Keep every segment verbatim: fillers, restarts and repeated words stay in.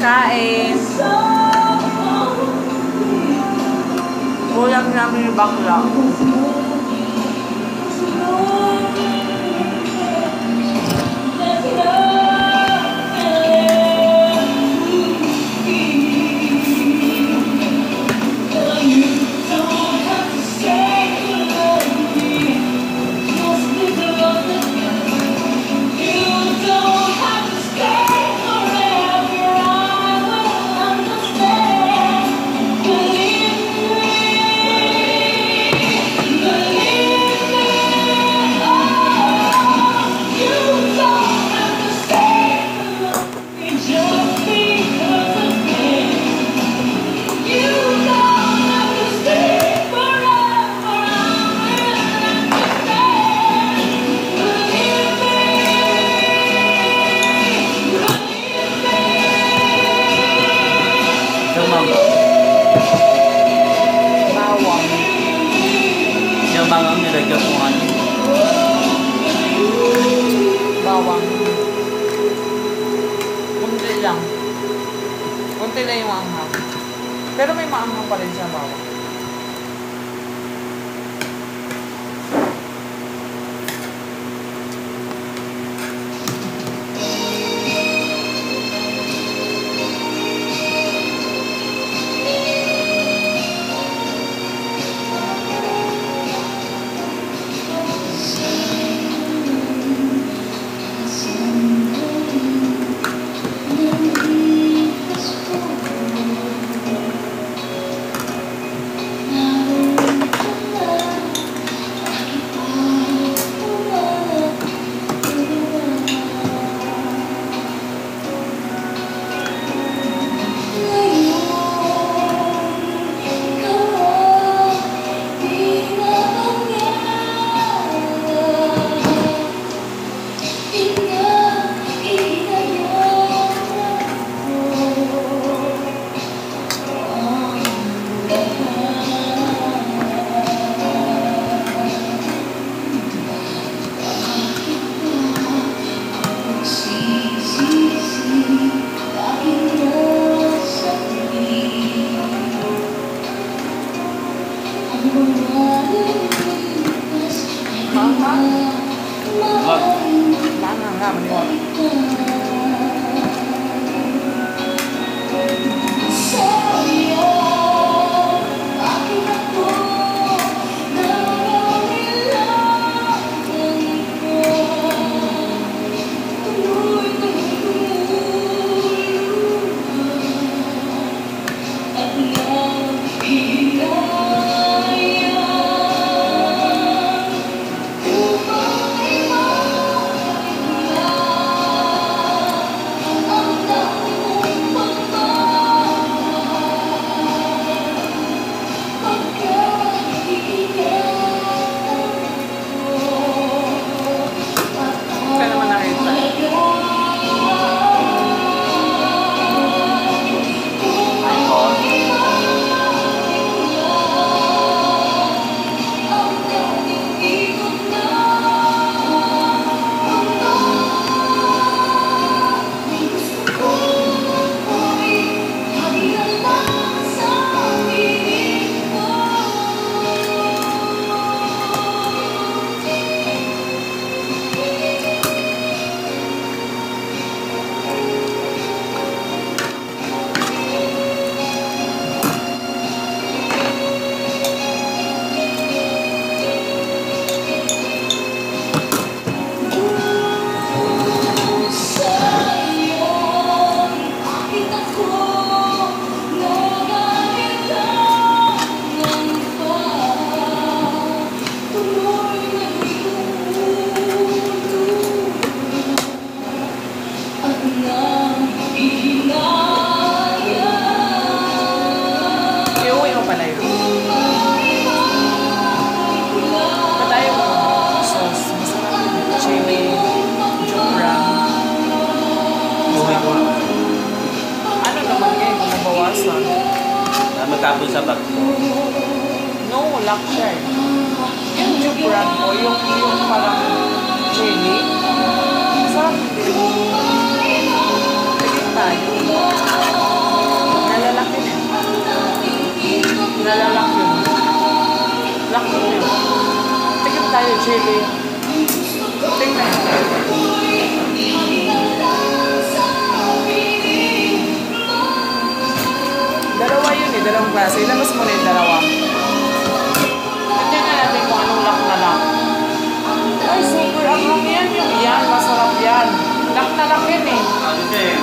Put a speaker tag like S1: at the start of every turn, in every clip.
S1: Kain. Kulang namin yung bakla. Bawang.
S2: Yung bawang nilagyan ko ano?
S1: Bawang. Kunti lang. Kunti lang yung anghang. Pero may maanghang pa rin sa bawang.
S2: Magkapon sa bag ko.
S1: No, lock siya eh. Yung Juke brand ko, yung, yung parang chili. Sarap din. Tigil tayo. chili. Tingnan. Dalawa yun eh, dalawang klase. Ilabas mo na yung dalawa. Tignan na natin kung anong lock na lock. Ay, super anghang yan. Yung yan, masarap yan. Lock na lock yan eh.
S2: Ano siya eh?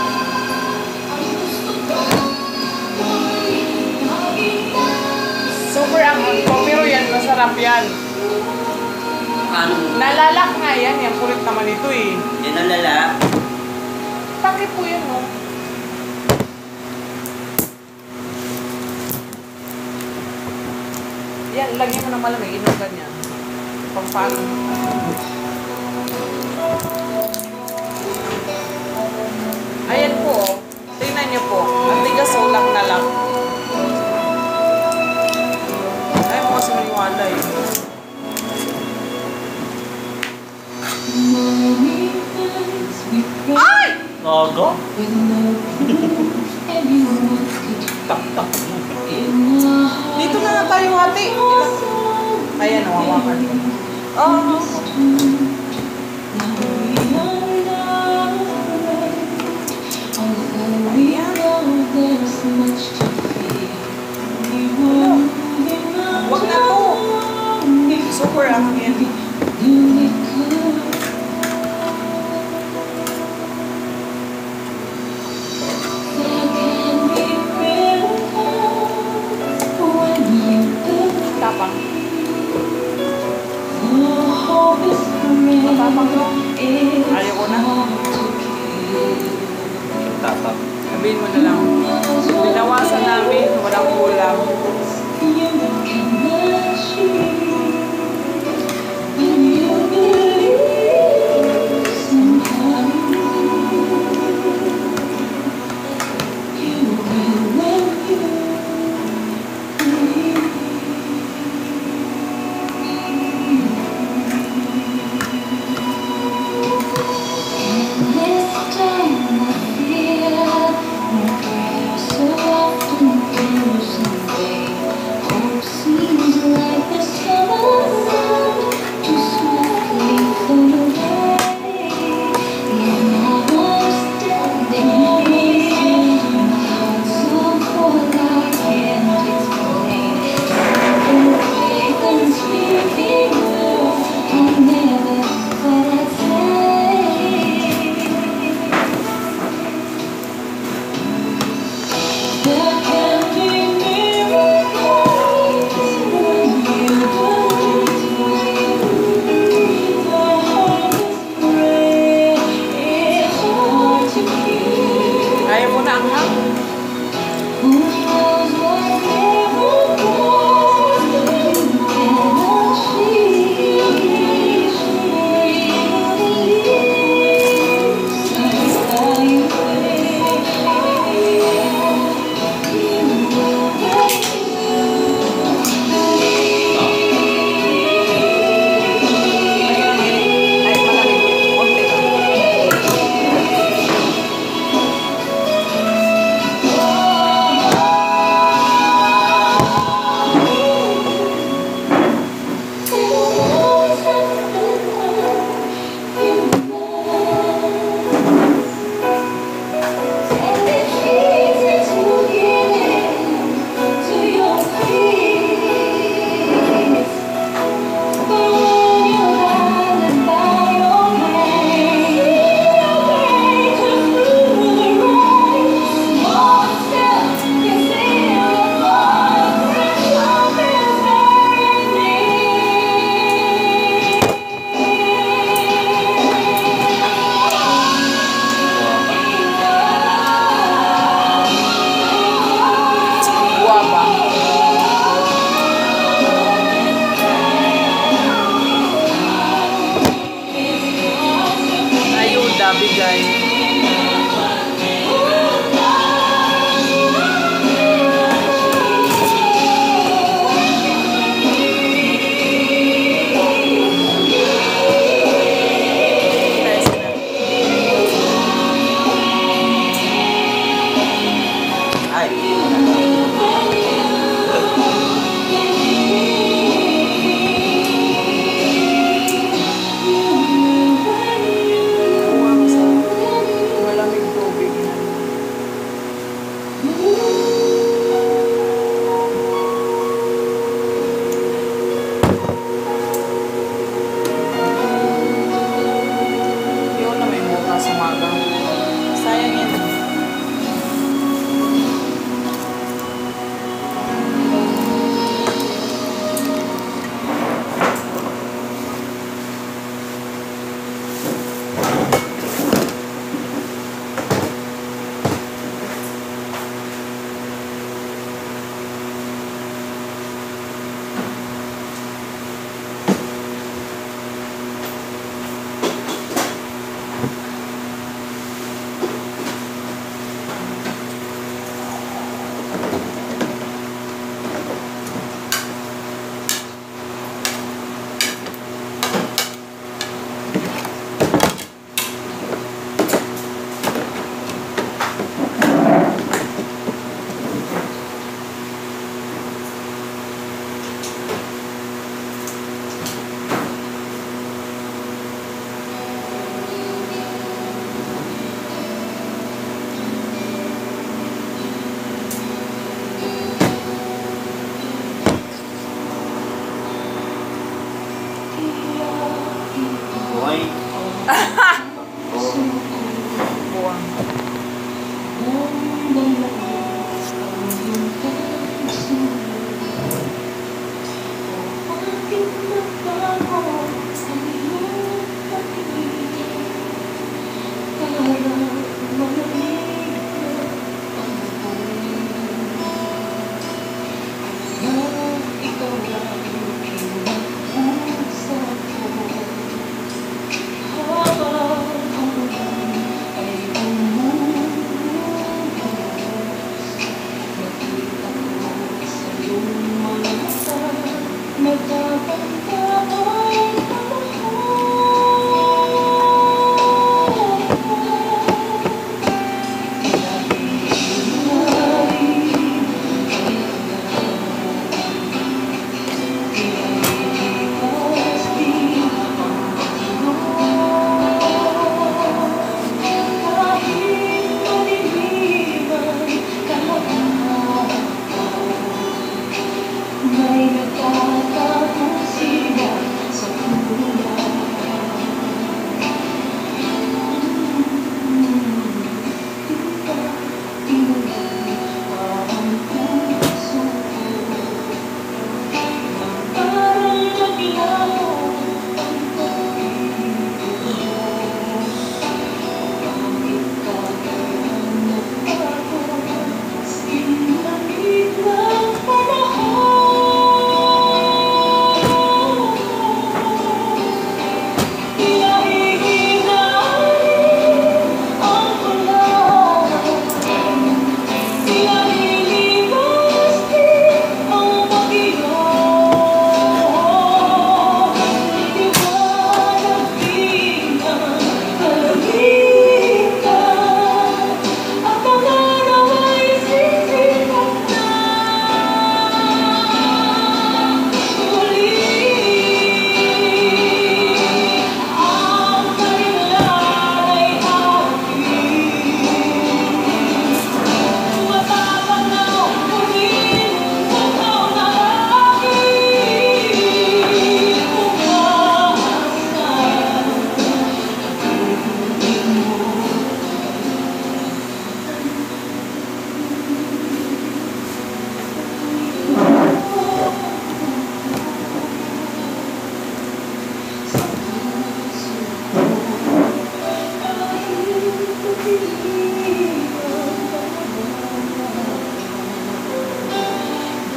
S1: Super anghang ko, pero yan, masarap yan.
S2: Ano?
S1: Nalalak nga yan, yung kulit naman ito eh.
S2: Yan ang lala.
S1: Takip po yan, no? Yan, lagyan mo ng malamig, inom ganyan. Pampano. Ayan po, oh. Tingnan niyo po. Ang tigas, oh, lang na lang. Ay, mo kasi maniwala eh. Ay!
S2: Gago? Tak-tak.
S1: Dito na nga tayo hati. Ayan, oh, hawakan. Oh. Wag na to. Super ang yan. Tapang. Matapang no? Ayaw ko na.
S2: Tapak.
S1: Sabihin mo na lang. Binawasan namin, walang kulang. Ayaw mo na ang hang.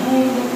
S3: ngayon